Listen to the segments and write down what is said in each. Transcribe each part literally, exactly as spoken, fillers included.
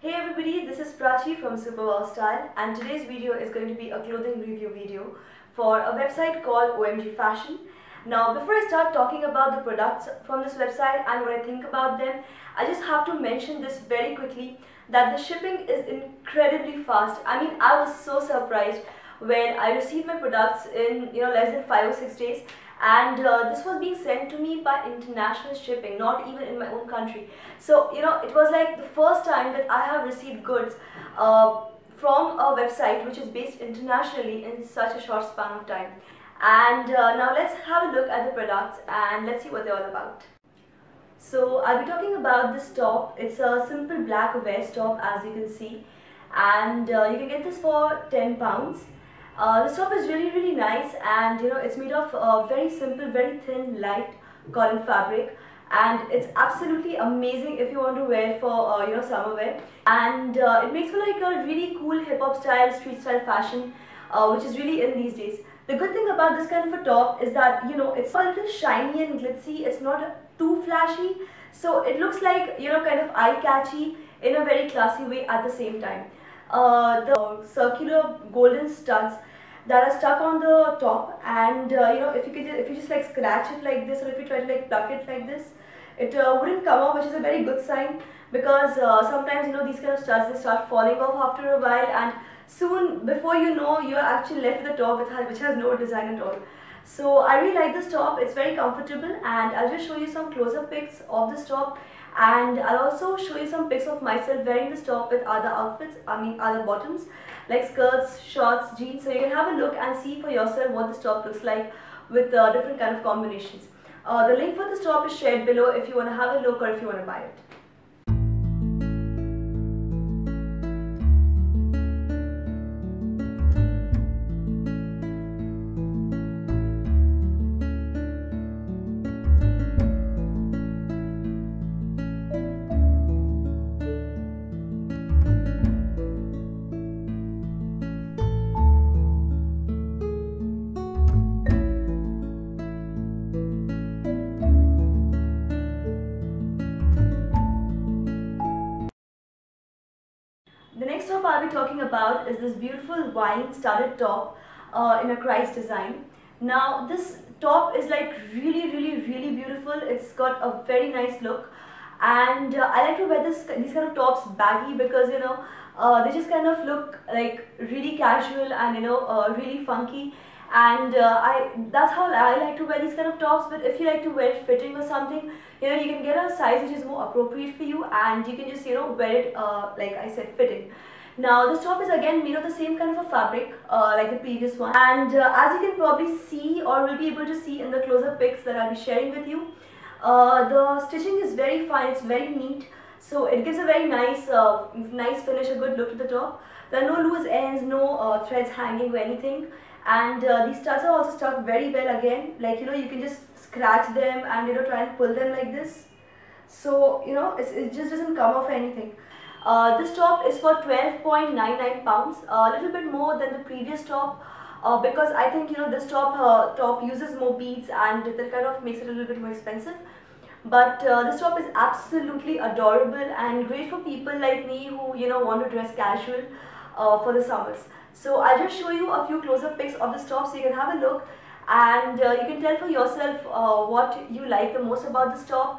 Hey everybody, this is Prachi from Superwow Style, and today's video is going to be a clothing review video for a website called O M G Fashion. Now before I start talking about the products from this website and what I think about them, I just have to mention this very quickly that the shipping is incredibly fast. I mean, I was so surprised when I received my products in you know less than five or six days, and uh, this was being sent to me by international shipping, not even in my own country. So you know it was like the first time that I have received goods uh, from a website which is based internationally in such a short span of time. And uh, now let's have a look at the products and let's see what they're all about. So I'll be talking about this top. It's a simple black vest top, as you can see, and uh, you can get this for ten pounds. Uh, this top is really really nice, and you know it's made of uh, very simple, very thin, light cotton fabric, and it's absolutely amazing if you want to wear it for uh, you know summer wear. And uh, it makes for like a really cool hip hop style, street style fashion, uh, which is really in these days. The good thing about this kind of a top is that you know it's a little shiny and glitzy. It's not too flashy, so it looks like you know kind of eye catchy in a very classy way at the same time. Uh, the circular golden studs that are stuck on the top, and uh, you know if you could if you just like scratch it like this, or if you try to like pluck it like this, it uh, wouldn't come off, which is a very good sign, because uh, sometimes you know these kind of studs, they start falling off after a while, and soon before you know you're actually left with a top which has, which has no design at all. So I really like this top. It's very comfortable, and I'll just show you some close-up pics of this top, and I'll also show you some pics of myself wearing this top with other outfits, I mean other bottoms like skirts, shorts, jeans, so you can have a look and see for yourself what this top looks like with uh, different kind of combinations. Uh, the link for this top is shared below if you want to have a look or if you want to buy it. The next top I'll be talking about is this beautiful wine studded top uh, in a Christ design. Now this top is like really really really beautiful. It's got a very nice look, and uh, I like to wear this these kind of tops baggy because you know uh, they just kind of look like really casual and you know uh, really funky, and uh, I that's how I like to wear these kind of tops. But if you like to wear it fitting or something, you know you can get a size which is more appropriate for you, and you can just you know wear it uh, like I said, fitting. Now this top is again made of the same kind of a fabric uh, like the previous one, and uh, as you can probably see or will be able to see in the closer pics that I'll be sharing with you, uh, the stitching is very fine. It's very neat, so it gives a very nice uh, nice finish, a good look to the top. There are no loose ends, no uh, threads hanging or anything, and uh, these studs are also stuck very well again. Like you know you can just scratch them and you know try and pull them like this, so you know it's, it just doesn't come off anything. Uh, this top is for twelve point nine nine pounds, a little bit more than the previous top, uh, because I think you know this top uh, top uses more beads, and that kind of makes it a little bit more expensive. But uh, this top is absolutely adorable and great for people like me who you know want to dress casual uh, for the summers. So I'll just show you a few close-up pics of this top so you can have a look, and uh, you can tell for yourself uh, what you like the most about this top.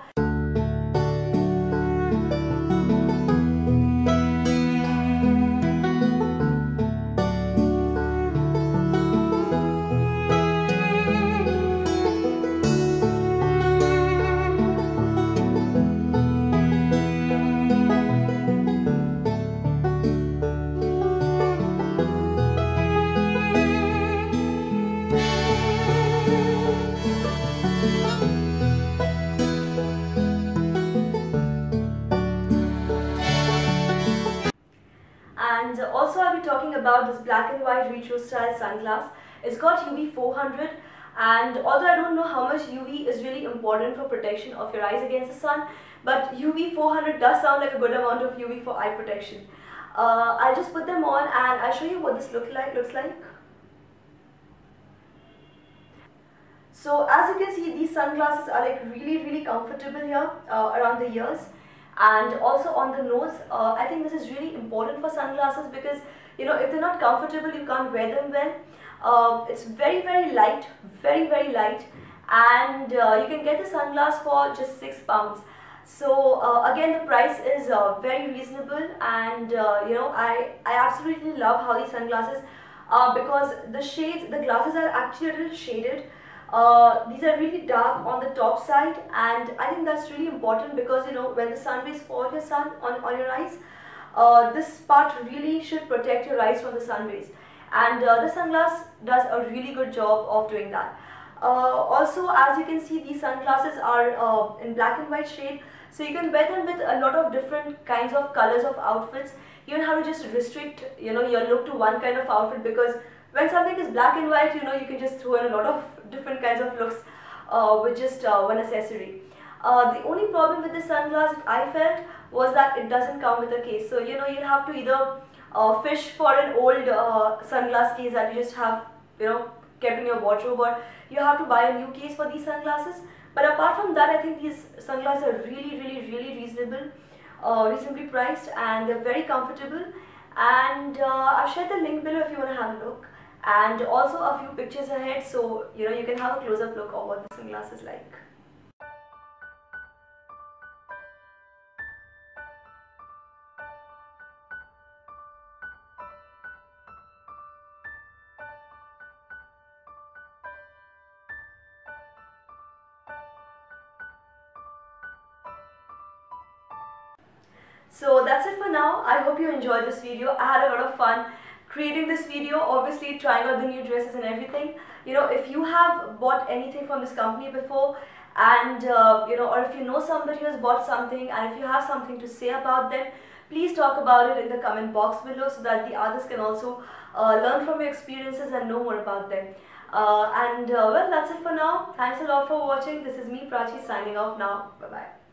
And also I'll be talking about this black and white retro style sunglass. It's got U V four hundred, and although I don't know how much U V is really important for protection of your eyes against the sun, but U V four hundred does sound like a good amount of U V for eye protection. Uh, I'll just put them on and I'll show you what this look like, looks like. So as you can see, these sunglasses are like really really comfortable here uh, around the ears, And also on the nose, uh, I think this is really important for sunglasses because, you know, if they're not comfortable, you can't wear them well. Uh, it's very very light, very very light, and uh, you can get the sunglass for just six pounds. So uh, again, the price is uh, very reasonable, and uh, you know, I, I absolutely love how these sunglasses, uh, because the shades, the glasses are actually a little shaded. Uh, these are really dark on the top side, and I think that's really important because, you know, when the sun rays fall your sun on, on your eyes, uh, this part really should protect your eyes from the sun rays, and uh, the sunglass does a really good job of doing that. Uh, also, as you can see, these sunglasses are uh, in black and white shade, so you can wear them with a lot of different kinds of colors of outfits. You don't have to just restrict, you know, your look to one kind of outfit, because when something is black and white, you know, you can just throw in a lot of different kinds of looks uh, with just uh, one accessory. Uh, the only problem with this sunglass I felt was that it doesn't come with a case. So, you know, you'll have to either uh, fish for an old uh, sunglass case that you just have, you know, kept in your wardrobe, or you have to buy a new case for these sunglasses. But apart from that, I think these sunglasses are really, really, really reasonable, uh, reasonably priced, and they're very comfortable. And uh, I've shared the link below if you want to have a look, and also a few pictures ahead, so you know, you can have a close-up look of what the sunglass is like. So that's it for now. I hope you enjoyed this video. I had a lot of fun creating this video, obviously trying out the new dresses and everything. You know, if you have bought anything from this company before, and uh, you know, or if you know somebody who has bought something, and if you have something to say about them, please talk about it in the comment box below, so that the others can also uh, learn from your experiences and know more about them. Uh, and uh, well, that's it for now. Thanks a lot for watching. This is me, Prachi, signing off now. Bye bye.